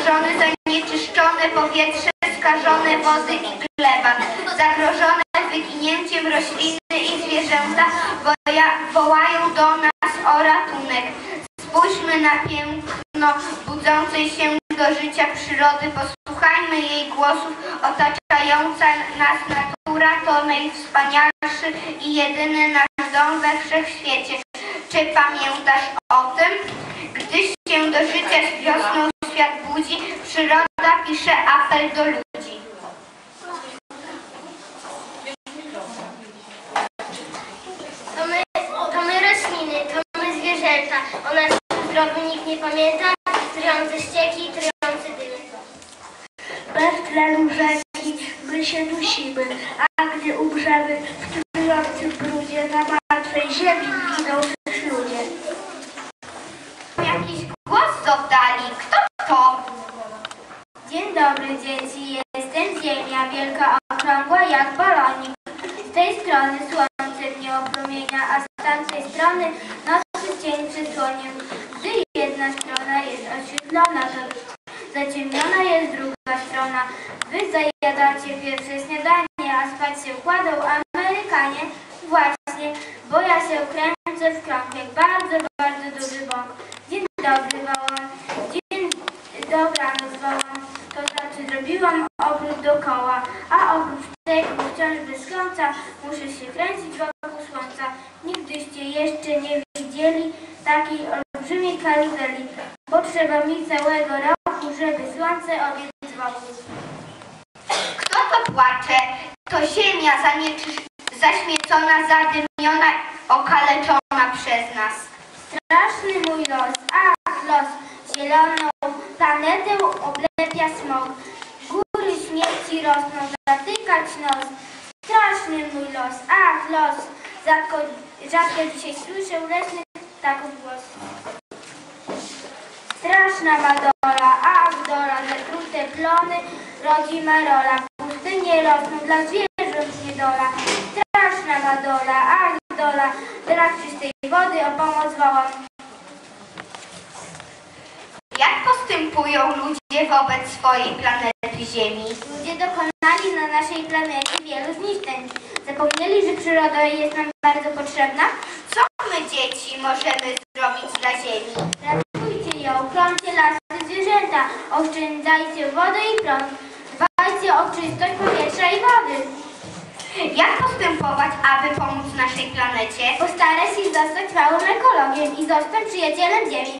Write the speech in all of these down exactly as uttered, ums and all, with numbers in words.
zagrożone zanieczyszczone powietrze, skażone wody i gleba, zagrożone wyginięciem rośliny i zwierzęta wołają do nas o ratunek. Spójrzmy na piękno budzącej się do życia przyrody, posłuchajmy jej głosów. Otaczająca nas natura to najwspanialszy i jedyny nasz dom we wszechświecie. Czy pamiętasz o tym? Gdy się do życia z wiosną świat budzi, przyroda pisze apel do ludzi. To my, to my rośliny, to my zwierzęta. O naszym zdrowiu nikt nie pamięta, trujące ścieki, trujące dymy. Bez tlenu rzeki my się dusimy, a gdy umrzemy w trującym brudzie, na martwej ziemi giną też ludzie. Jakiś głos z oddali. Kto to? Dzień dobry, dzieci. Jestem Ziemia, wielka, okrągła jak balonik. Z tej strony słońce mnie opromienia, a z tamtej strony nocy cień przysłonię. Gdy jedna strona jest oświetlona, to zaciemniona jest druga strona. Wy zajadacie pierwsze śniadanie, a spać się kładą Amerykanie. Właśnie, bo ja się kręcę w krąg jak bardzo, bardzo duży bąk. Dzień dobry, wołam. Dzień dobranoc, wołam. To znaczy zrobiłam obrót dookoła, a oprócz tego wciąż bez końca muszę się kręcić wokół słońca. Nigdyście jeszcze nie widzieli takiej olbrzymiej karuzeli. Potrzeba mi całego roku, żeby słońce obiec wokół. Kto to płacze? To ziemia zaśmiecona, zadymiona, okaleczona przez nas. Straszny mój los, ach los, zieloną planetę oblepia smog. Góry śmierci rosną, zatykać nos. Straszny mój los, ach los, rzadko, rzadko dzisiaj słyszę leśnych ptaków głos. Straszna ma dola, ach dola, zatrute plony rodzi marola. Pustynie rosną, dla zwierząt niedola. Straszna ma dola, ach dola, brak czystej wody, o pomoc wołam. Jak postępują ludzie wobec swojej planety Ziemi? Ludzie dokonali na naszej planecie wielu zniszczeń. Zapomnieli, że przyroda jest nam bardzo potrzebna? Co my, dzieci, możemy zrobić dla Ziemi? Ratujcie ją, chroncie lasy, zwierzęta, oszczędzajcie wodę i prąd, dbajcie o czystość powietrza i wody. Jak postępować, aby pomóc naszej planecie? Postaraj się zostać małym ekologiem i zostać przyjacielem Ziemi.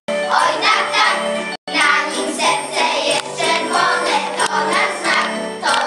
To nasz znak, to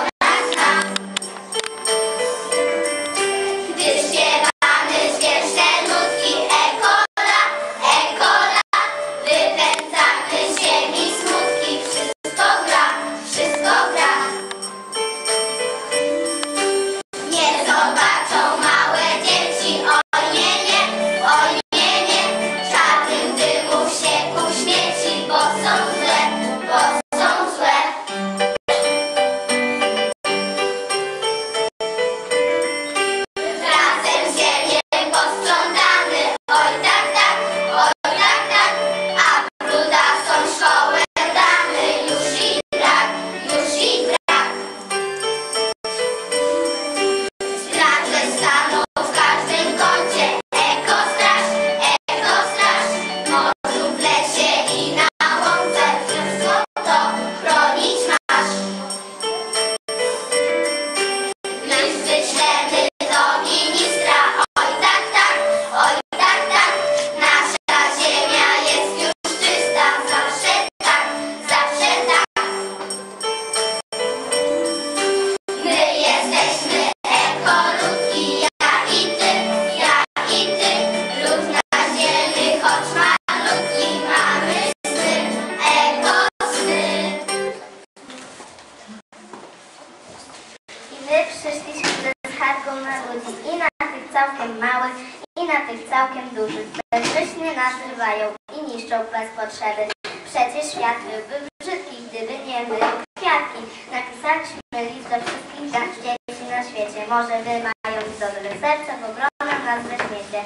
nas ludzi, i na tych całkiem małych, i na tych całkiem dużych. Bezmyślnie nas zrywają i niszczą bez potrzeby. Przecież świat byłby brzydki, gdyby nie my kwiatki. Napisaliśmy list do wszystkich dzieci na świecie. Może wy, mając dobre serce, w obronę nas weźmiecie.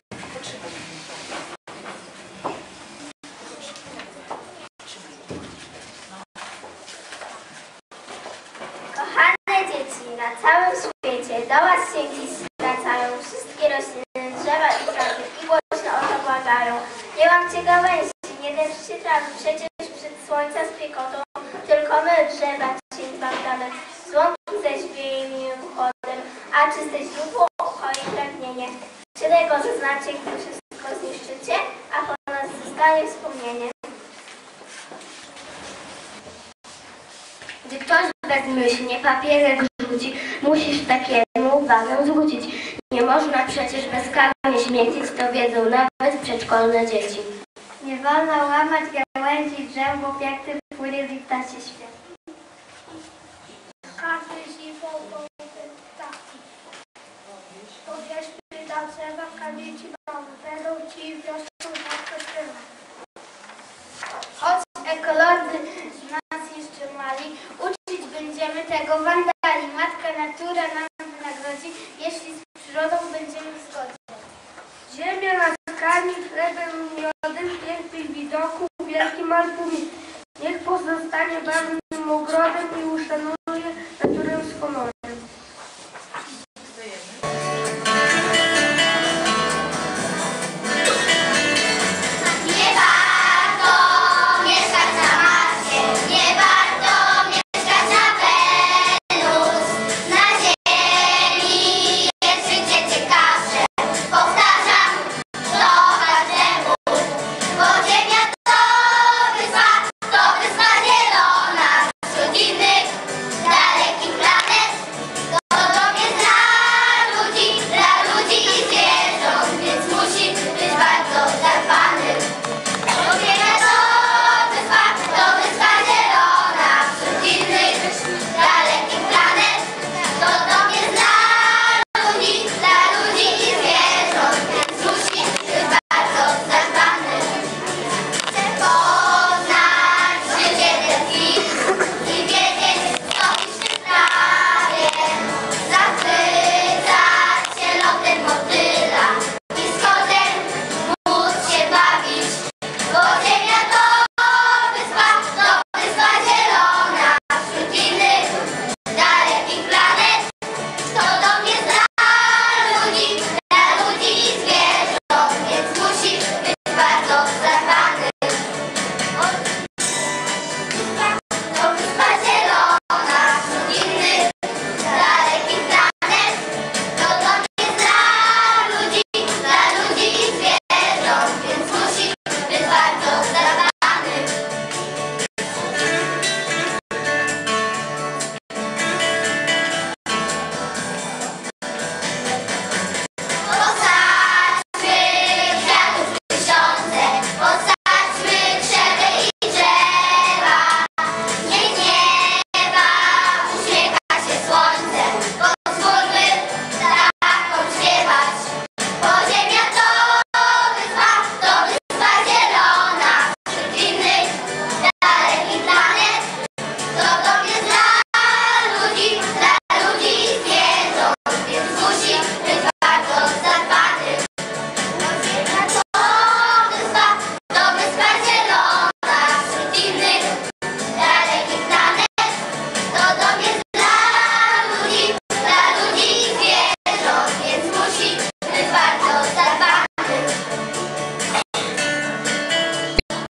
Kochane dzieci, na całym świecie do was się dziś zwracają wszystkie rośliny, drzewa i trawy i głośno o to błagają. Nie łamcie gałęzi, nie deszcie trawy, przecież przed słońca spiekotą tylko my drzewa cień bagdane. Z łąki zaś wieje miłym chłodem, a czyste źródło uchoi pragnienie. Czy tego zaznacie, gdy wszystko zniszczycie, a po nas zostanie wspomnienie. Gdy ktoś bezmyślnie papierek rzuci, musisz takiemu uwagę zwrócić. Nie można przecież bezkarnie śmiecić, to wiedzą nawet przedszkolne dzieci. Nie wolno łamać gałęzi drzew, bo jak ty płynie z ich ptasie świat. Każdy zimą